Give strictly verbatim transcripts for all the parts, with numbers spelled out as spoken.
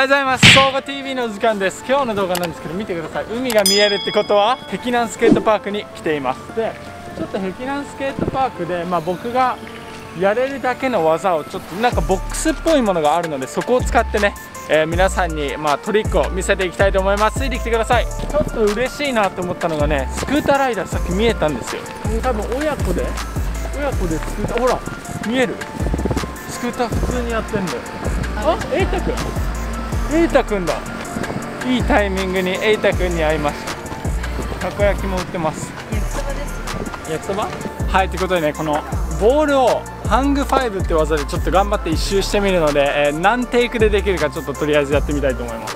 ようございます。総合 ティーブイ の時間です。今日の動画なんですけど、見てください。海が見えるってことは碧南スケートパークに来ています。でちょっと碧南スケートパークで、まあ、僕がやれるだけの技をちょっとなんかボックスっぽいものがあるので、そこを使ってね、えー、皆さんに、まあ、トリックを見せていきたいと思います。ついてきてください。ちょっと嬉しいなと思ったのがね、スクーターライダーさっき見えたんですよ。多分親子で親子でスクーター、ほら見える、スクーター普通にやってんだよ。あ、エイタくん、エイタくんだ。いいタイミングにエイタくんに会いました。たこ焼きも売ってます。焼きそばです。焼きそば。はい、ということでね、このボールをハングファイブって技でちょっと頑張って一周してみるので、えー、何テイクでできるかちょっととりあえずやってみたいと思います。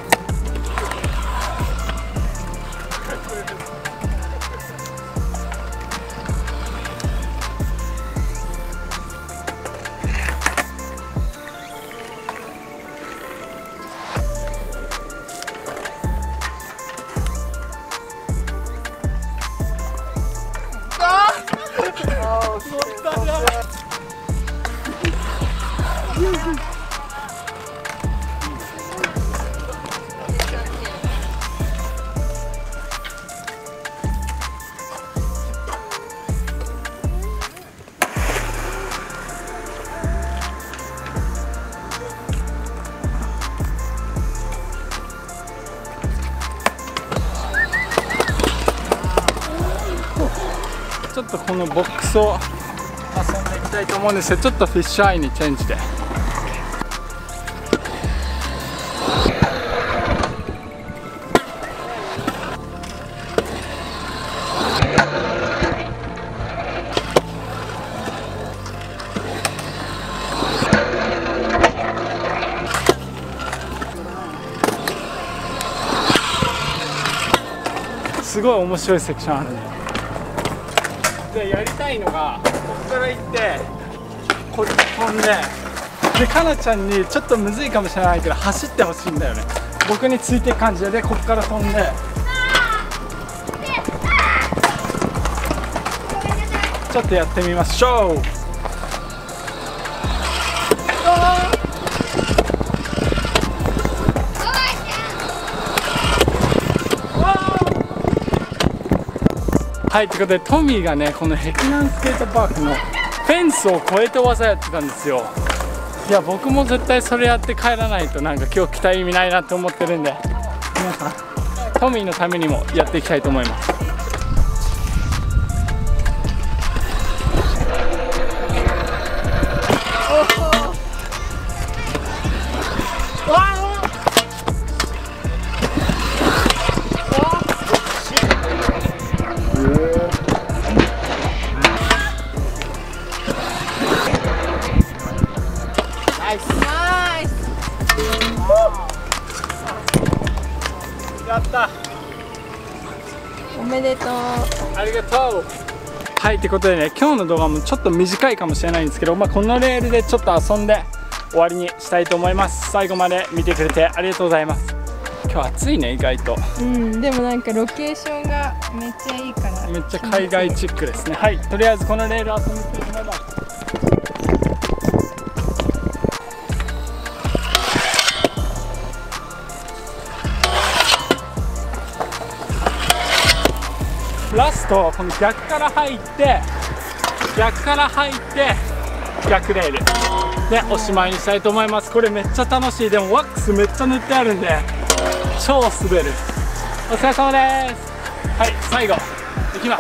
ちょっとこのボックスを遊んでいきたいと思うんですけど、ちょっとフィッシュアイにチェンジで。すごい面白いセクションあるね。でやりたいのが、ここから行ってこっち飛んで、でかなちゃんにちょっとむずいかもしれないけど走ってほしいんだよね。僕についていく感じで、でここから飛んでちょっとやってみましょう。はい、ということでトミーがね、この碧南スケートパークのフェンスを越えて技やってたんですよ。いや、僕も絶対それやって帰らないとなんか今日来た意味ないなって思ってるんで、皆さんトミーのためにもやっていきたいと思います。やった、 おめでとう、 ありがとう。はい、ということでね、今日の動画もちょっと短いかもしれないんですけど、まあ、このレールでちょっと遊んで終わりにしたいと思います。最後まで見てくれてありがとうございます。今日暑いね、意外と。 うん、でもなんかロケーションがめっちゃいいから、 めっちゃ海外チックですね。はい、とりあえずこのレール遊んでいきたいと思います。ラストこの逆から入って逆から入って逆レールでおしまいにしたいと思います。これめっちゃ楽しい。でもワックスめっちゃ塗ってあるんで超滑る。お疲れ様です。はい、最後いきます。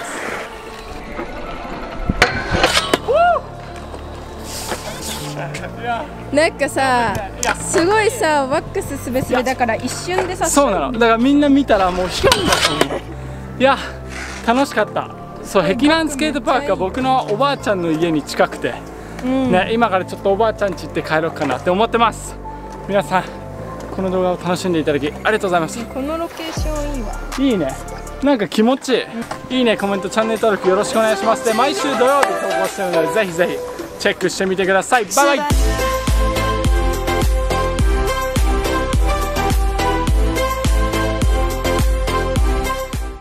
なんかさ、すごいさ、ワックスすべすべだから一瞬でさ、 そうなの。だからみんな見たらもうヒョンだと思う。いや楽しかった。そう、碧南スケートパークは僕のおばあちゃんの家に近くて、うん、ね、今からちょっとおばあちゃん家行って帰ろうかなって思ってます。皆さんこの動画を楽しんでいただきありがとうございます。 このロケーションいいわ。 いいね、なんか気持ちいい、うん、いいね、コメント、チャンネル登録よろしくお願いします。で毎週土曜日投稿してるのでぜひぜひチェックしてみてください。バイバイ。